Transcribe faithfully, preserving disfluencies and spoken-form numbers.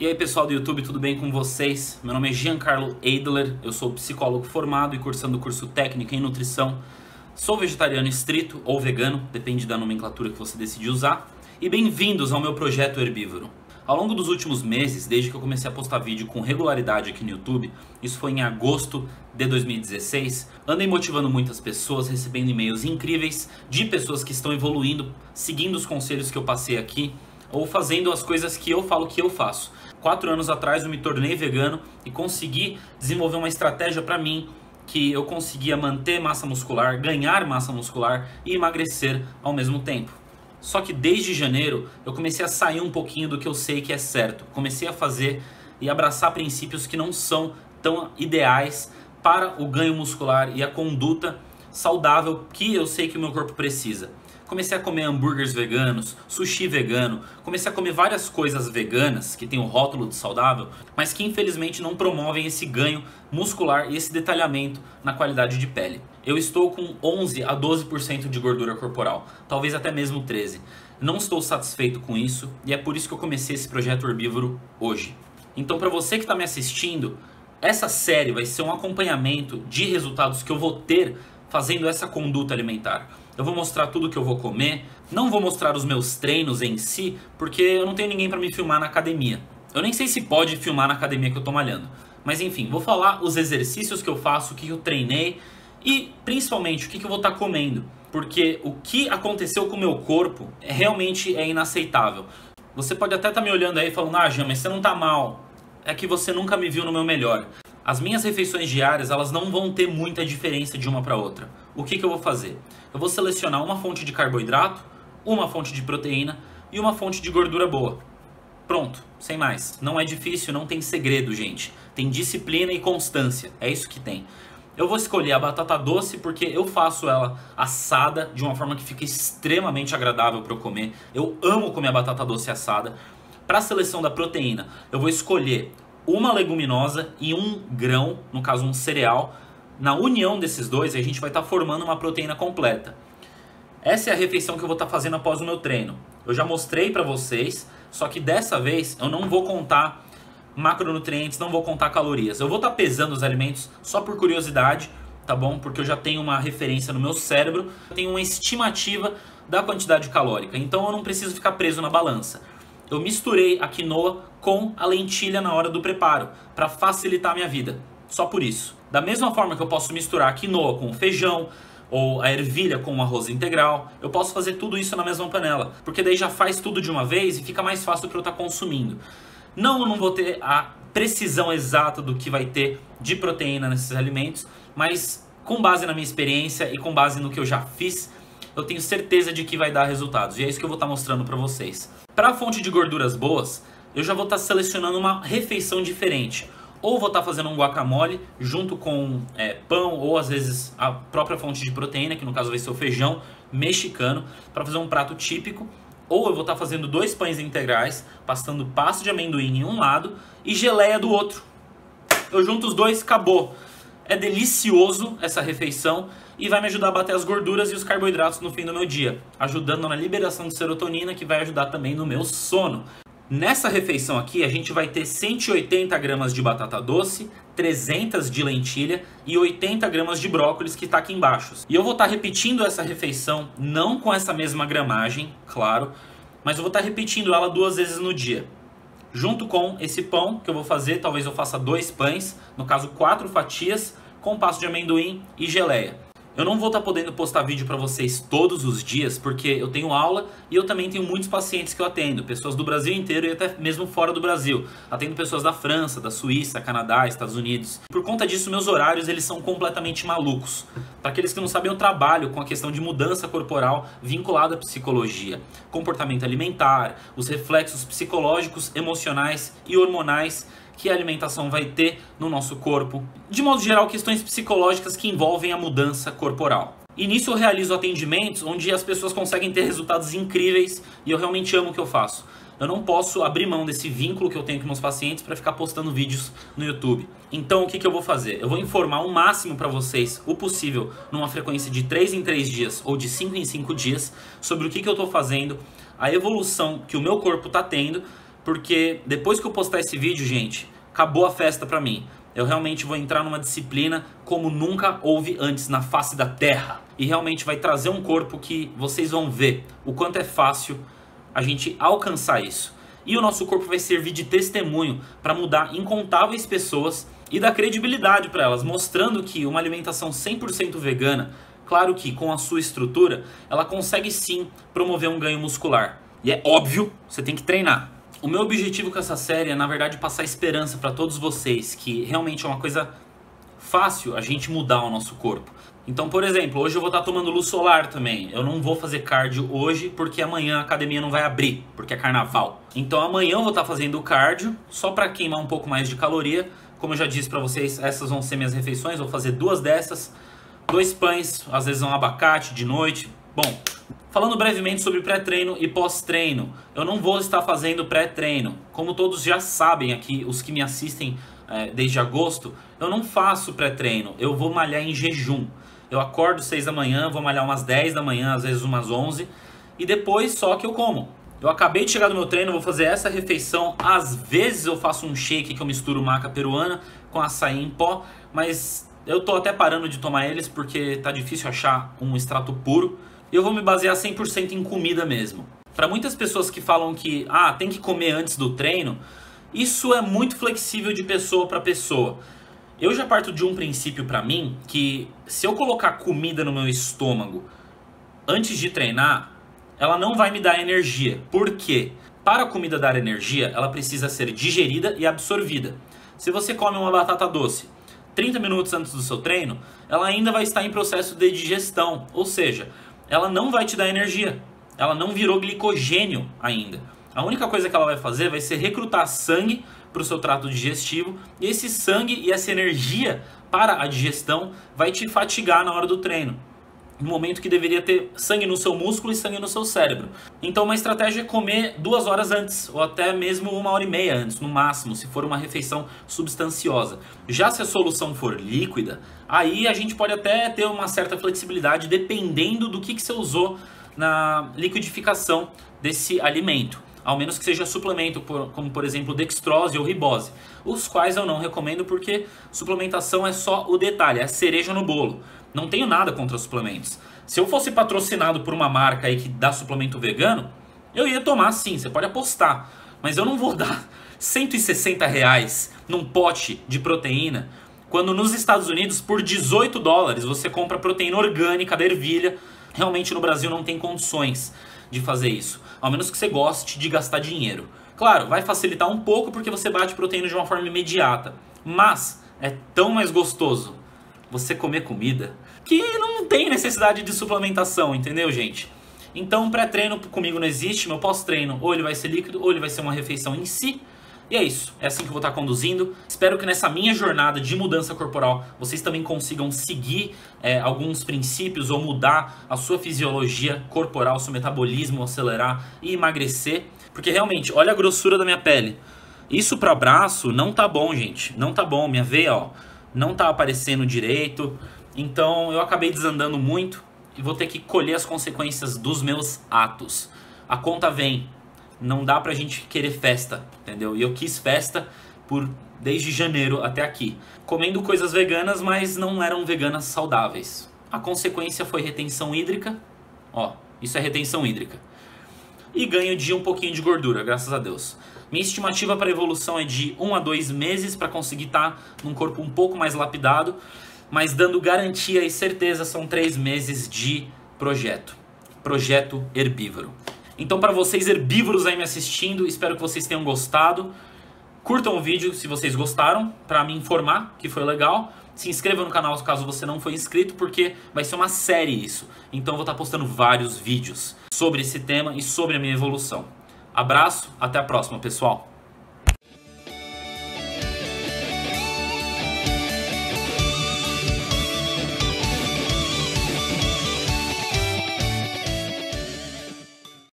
E aí pessoal do YouTube, tudo bem com vocês? Meu nome é Giancarlo Eidler, eu sou psicólogo formado e cursando o curso técnico em nutrição. Sou vegetariano estrito ou vegano, depende da nomenclatura que você decidir usar. E bem-vindos ao meu projeto herbívoro. Ao longo dos últimos meses, desde que eu comecei a postar vídeo com regularidade aqui no YouTube, isso foi em agosto de dois mil e dezesseis, andei motivando muitas pessoas, recebendo e-mails incríveis de pessoas que estão evoluindo, seguindo os conselhos que eu passei aqui, ou fazendo as coisas que eu falo que eu faço. Quatro anos atrás eu me tornei vegano e consegui desenvolver uma estratégia para mim que eu conseguia manter massa muscular, ganhar massa muscular e emagrecer ao mesmo tempo. Só que desde janeiro eu comecei a sair um pouquinho do que eu sei que é certo. Comecei a fazer e abraçar princípios que não são tão ideais para o ganho muscular e a conduta saudável que eu sei que o meu corpo precisa. Comecei a comer hambúrgueres veganos, sushi vegano, comecei a comer várias coisas veganas que tem o rótulo de saudável, mas que infelizmente não promovem esse ganho muscular e esse detalhamento na qualidade de pele. Eu estou com onze a doze por cento de gordura corporal, talvez até mesmo treze por cento. Não estou satisfeito com isso e é por isso que eu comecei esse projeto herbívoro hoje. Então, para você que está me assistindo, essa série vai ser um acompanhamento de resultados que eu vou ter fazendo essa conduta alimentar. Eu vou mostrar tudo que eu vou comer, não vou mostrar os meus treinos em si, porque eu não tenho ninguém para me filmar na academia. Eu nem sei se pode filmar na academia que eu tô malhando. Mas enfim, vou falar os exercícios que eu faço, o que eu treinei e principalmente o que eu vou estar comendo. Porque o que aconteceu com o meu corpo realmente é inaceitável. Você pode até estar me olhando aí falando, ah, Jean, mas você não tá mal. É que você nunca me viu no meu melhor. As minhas refeições diárias, elas não vão ter muita diferença de uma para outra. O que que eu vou fazer? Eu vou selecionar uma fonte de carboidrato, uma fonte de proteína e uma fonte de gordura boa. Pronto, sem mais. Não é difícil, não tem segredo, gente. Tem disciplina e constância, é isso que tem. Eu vou escolher a batata doce porque eu faço ela assada de uma forma que fica extremamente agradável para eu comer. Eu amo comer a batata doce assada. Para a seleção da proteína, eu vou escolher uma leguminosa e um grão, no caso um cereal. Na união desses dois, a gente vai estar formando uma proteína completa. Essa é a refeição que eu vou estar fazendo após o meu treino. Eu já mostrei para vocês, só que dessa vez eu não vou contar macronutrientes, não vou contar calorias. Eu vou estar pesando os alimentos só por curiosidade, tá bom? Porque eu já tenho uma referência no meu cérebro, eu tenho uma estimativa da quantidade calórica, então eu não preciso ficar preso na balança. Eu misturei a quinoa com a lentilha na hora do preparo, para facilitar a minha vida, só por isso. Da mesma forma que eu posso misturar a quinoa com o feijão, ou a ervilha com o arroz integral, eu posso fazer tudo isso na mesma panela, porque daí já faz tudo de uma vez e fica mais fácil para eu estar consumindo. Não, eu não vou ter a precisão exata do que vai ter de proteína nesses alimentos, mas com base na minha experiência e com base no que eu já fiz, eu tenho certeza de que vai dar resultados, e é isso que eu vou estar mostrando para vocês. Para a fonte de gorduras boas, eu já vou estar selecionando uma refeição diferente. Ou vou estar fazendo um guacamole junto com é, pão ou às vezes a própria fonte de proteína, que no caso vai ser o feijão mexicano, para fazer um prato típico. Ou eu vou estar fazendo dois pães integrais, passando pasta de amendoim em um lado e geleia do outro. Eu junto os dois, acabou. É delicioso essa refeição e vai me ajudar a bater as gorduras e os carboidratos no fim do meu dia, ajudando na liberação de serotonina, que vai ajudar também no meu sono. Nessa refeição aqui a gente vai ter cento e oitenta gramas de batata doce, trezentas de lentilha e oitenta gramas de brócolis, que está aqui embaixo. E eu vou estar repetindo essa refeição, não com essa mesma gramagem, claro, mas eu vou estar repetindo ela duas vezes no dia. Junto com esse pão que eu vou fazer, talvez eu faça dois pães, no caso quatro fatias, com pasta de amendoim e geleia. Eu não vou estar podendo postar vídeo para vocês todos os dias, porque eu tenho aula e eu também tenho muitos pacientes que eu atendo, pessoas do Brasil inteiro e até mesmo fora do Brasil. Atendo pessoas da França, da Suíça, Canadá, Estados Unidos. Por conta disso, meus horários eles são completamente malucos. Para aqueles que não sabem, eu trabalho com a questão de mudança corporal vinculada à psicologia, comportamento alimentar, os reflexos psicológicos, emocionais e hormonais que a alimentação vai ter no nosso corpo. De modo geral, questões psicológicas que envolvem a mudança corporal. E nisso eu realizo atendimentos onde as pessoas conseguem ter resultados incríveis e eu realmente amo o que eu faço. Eu não posso abrir mão desse vínculo que eu tenho com meus pacientes para ficar postando vídeos no YouTube. Então o que que eu vou fazer? Eu vou informar o máximo para vocês, o possível, numa frequência de três em três dias ou de cinco em cinco dias, sobre o que que eu estou fazendo, a evolução que o meu corpo está tendo, porque depois que eu postar esse vídeo, gente, acabou a festa pra mim. Eu realmente vou entrar numa disciplina como nunca houve antes na face da Terra. E realmente vai trazer um corpo que vocês vão ver o quanto é fácil a gente alcançar isso. E o nosso corpo vai servir de testemunho para mudar incontáveis pessoas e dar credibilidade para elas, mostrando que uma alimentação cem por cento vegana, claro que com a sua estrutura, ela consegue sim promover um ganho muscular. E é óbvio, você tem que treinar. O meu objetivo com essa série é, na verdade, passar esperança para todos vocês, que realmente é uma coisa fácil a gente mudar o nosso corpo. Então, por exemplo, hoje eu vou estar tomando luz solar também. Eu não vou fazer cardio hoje porque amanhã a academia não vai abrir, porque é carnaval. Então amanhã eu vou estar fazendo cardio só para queimar um pouco mais de caloria. Como eu já disse para vocês, essas vão ser minhas refeições. Vou fazer duas dessas, dois pães, às vezes um abacate de noite. Bom, falando brevemente sobre pré-treino e pós-treino, eu não vou estar fazendo pré-treino. Como todos já sabem aqui, os que me assistem é, desde agosto, eu não faço pré-treino, eu vou malhar em jejum. Eu acordo seis da manhã, vou malhar umas dez da manhã, às vezes umas onze, e depois só que eu como. Eu acabei de chegar do meu treino, vou fazer essa refeição, às vezes eu faço um shake que eu misturo maca peruana com açaí em pó, mas eu tô até parando de tomar eles porque tá difícil achar um extrato puro. Eu vou me basear cem por cento em comida mesmo. Para muitas pessoas que falam que ah, tem que comer antes do treino, isso é muito flexível de pessoa para pessoa. Eu já parto de um princípio para mim que se eu colocar comida no meu estômago antes de treinar, ela não vai me dar energia. Por quê? Para a comida dar energia, ela precisa ser digerida e absorvida. Se você come uma batata doce trinta minutos antes do seu treino, ela ainda vai estar em processo de digestão, ou seja, ela não vai te dar energia, ela não virou glicogênio ainda. A única coisa que ela vai fazer vai ser recrutar sangue para o seu trato digestivo, e esse sangue e essa energia para a digestão vai te fatigar na hora do treino, no momento que deveria ter sangue no seu músculo e sangue no seu cérebro. Então uma estratégia é comer duas horas antes, ou até mesmo uma hora e meia antes, no máximo, se for uma refeição substanciosa. Já se a solução for líquida, aí a gente pode até ter uma certa flexibilidade dependendo do que, que você usou na liquidificação desse alimento. Ao menos que seja suplemento, como por exemplo dextrose ou ribose, os quais eu não recomendo porque suplementação é só o detalhe, é a cereja no bolo. Não tenho nada contra suplementos. Se eu fosse patrocinado por uma marca aí que dá suplemento vegano, eu ia tomar sim, você pode apostar. Mas eu não vou dar cento e sessenta reais num pote de proteína, quando nos Estados Unidos por dezoito dólares você compra proteína orgânica da ervilha. Realmente no Brasil não tem condições de fazer isso, ao menos que você goste de gastar dinheiro. Claro, vai facilitar um pouco porque você bate proteína de uma forma imediata, mas é tão mais gostoso você comer comida que não tem necessidade de suplementação, entendeu, gente? Então pré-treino comigo não existe, meu pós-treino ou ele vai ser líquido ou ele vai ser uma refeição em si. E é isso, é assim que eu vou estar conduzindo. Espero que nessa minha jornada de mudança corporal vocês também consigam seguir é, alguns princípios ou mudar a sua fisiologia corporal, seu metabolismo, acelerar e emagrecer. Porque realmente, olha a grossura da minha pele. Isso para braço não tá bom, gente. Não tá bom, minha veia ó, não tá aparecendo direito. Então eu acabei desandando muito e vou ter que colher as consequências dos meus atos. A conta vem. Não dá pra gente querer festa, entendeu? E eu quis festa por desde janeiro até aqui. Comendo coisas veganas, mas não eram veganas saudáveis. A consequência foi retenção hídrica. Ó, isso é retenção hídrica. E ganho de um pouquinho de gordura, graças a Deus. Minha estimativa para evolução é de um a dois meses para conseguir estar num corpo um pouco mais lapidado. Mas dando garantia e certeza, são três meses de projeto. Projeto herbívoro. Então para vocês herbívoros aí me assistindo, espero que vocês tenham gostado. Curtam o vídeo se vocês gostaram, para me informar que foi legal. Se inscreva no canal caso você não for inscrito, porque vai ser uma série isso. Então eu vou estar postando vários vídeos sobre esse tema e sobre a minha evolução. Abraço, até a próxima, pessoal.